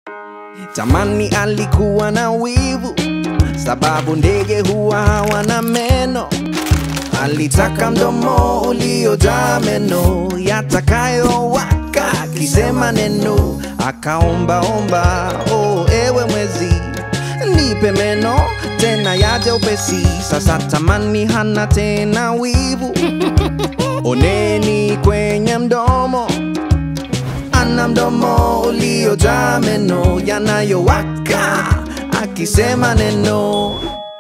Tamani alikuwa na wivu, sababu ndege huwa hawana meno. Alitaka mdomo uliojaa meno yatakayowaka akisema neno. Akaomba, oh ewe mwezi, nipe meno tena yaje upesi. Sasa Tamani hana tena wivu. Oneni kwenye mdomo, ana mdomo uliojaa meno yanayowaka akisema neno.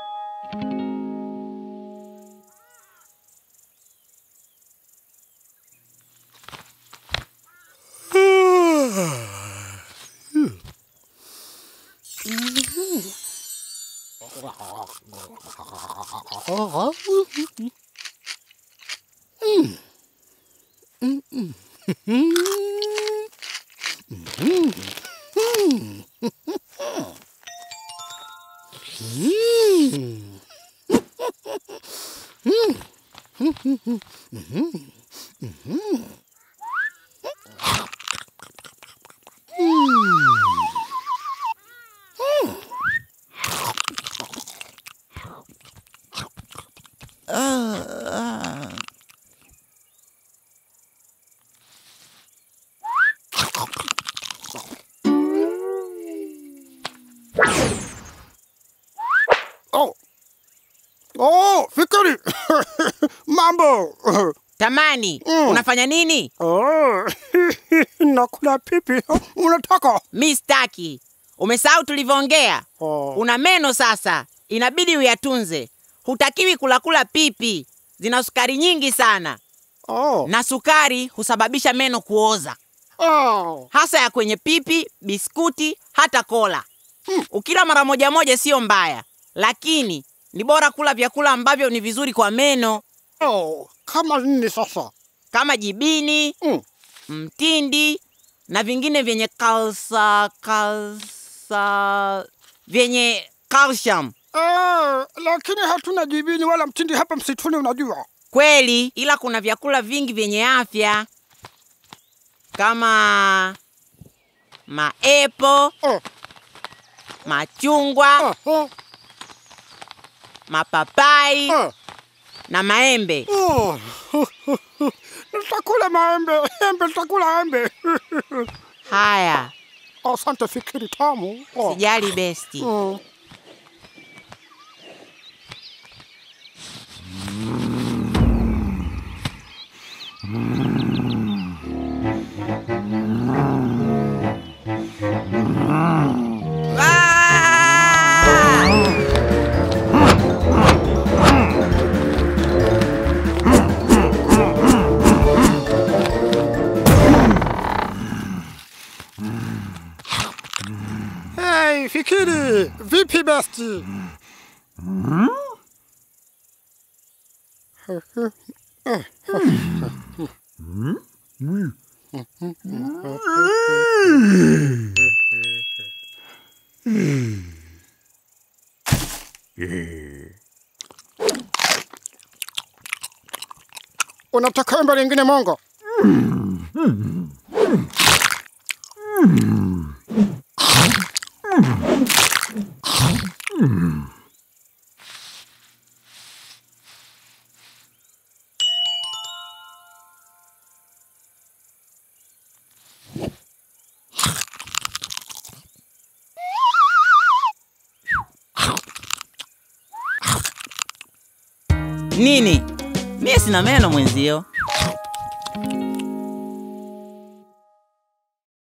Fikiri. Mambo. Tamani, unafanya nini? Nakula pipi. Unataka? Mimi sitaki. Umesahau tulivyoongea? Una meno sasa, inabidi uyatunze. Hutakiwi kula pipi, zina sukari nyingi sana. Na sukari husababisha meno kuoza. Hasa ya kwenye pipi, biskuti, hata kola. Ukila mara moja sio mbaya, lakini ni bora kula vyakula ambavyo ni vizuri kwa meno. Kama nini sasa? Kama jibini, mtindi, na vingine vyenye vyenye calcium. Lakini hatuna jibini wala mtindi hapa msituni unajua. Kweli, ila kuna vyakula vingi vyenye afya. Kama maepo, machungwa, mapapai, na maembe. Nitakula maembe, nitakula embe. Haya. Asante Fikiri tamu. Sijali besti. Hey, Fikiri, vipi besti? Unataka embe lingine mongo? Nini? Mimi sina meno mwenzio.